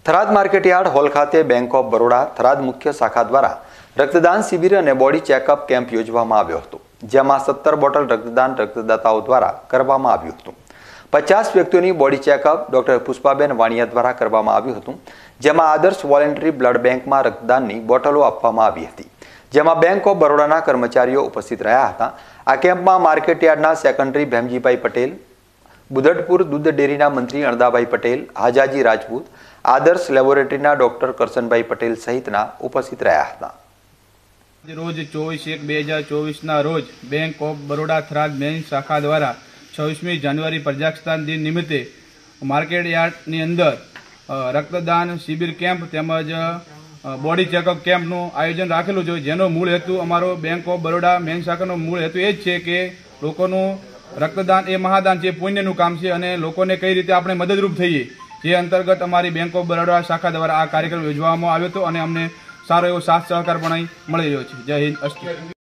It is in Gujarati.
થરાદ માર્કેટયાર્ડ હોલ ખાતે બેંક ઓફ બરોડા થરાદ મુખ્ય શાખા દ્વારા રક્તદાન શિબિર અને બોડી ચેકઅપ કેમ્પ યોજવામાં આવ્યો હતો, જેમાં 17 બોટલ રક્તદાન રક્તદાતાઓ દ્વારા કરવામાં આવ્યું હતું। 50 વ્યક્તિઓની body checkup doctor Pushpaben Vaniya દ્વારા કરવામાં આવ્યું હતું, જેમાં આદર્શ વોલેન્ટરી બ્લડ બેંકમાં રક્તદાનની બોટલો આપવામાં આવી હતી, જેમાં બેંક ઓફ બરોડાના કર્મચારીઓ ઉપસ્થિત રહ્યા હતા। આ કેમ્પમાં માર્કેટયાર્ડના સેક્રેટરી ભેમજીભાઈ પટેલ, બુધડપુર દૂધ ડેરીના મંત્રી અણદાભાઈ પટેલ, હાજાજી રાજપૂત, આદર્શ લેબોરેટરીના ડોક્ટર કરશનભાઈ પટેલ સહિતના ઉપસ્થિત રહ્યા હતા। રોજ 24/1/2024 રોજ bank of Baroda Tharad main શાખા દ્વારા 26મી જાન્યુઆરી પ્રજાસત્તાક દિન નિમિત્તે માર્કેટયાર્ડની અંદર રક્તદાન શિબિર કેમ્પ તેમજ બોડી ચેકઅપ કેમ્પનું આયોજન રાખેલું છે, જેનો મૂળ હેતુ અમારો બેંક ઓફ બરોડા મેઇન શાખાનો મૂળ હેતુ એ જ છે કે લોકોનું રક્તદાન એ મહાદાન છે, પુણ્યનું કામ છે અને લોકોને કઈ રીતે આપણે મદદરૂપ થઈએ, જે અંતર્ગત અમારી બેંક ઓફ બરોડા શાખા દ્વારા આ કાર્યક્રમ યોજવામાં આવ્યો હતો અને અમને સારો એવો સાથ સહકાર પણ અહીં મળી રહ્યો છે। જય હિન્દ, અસ્તુ।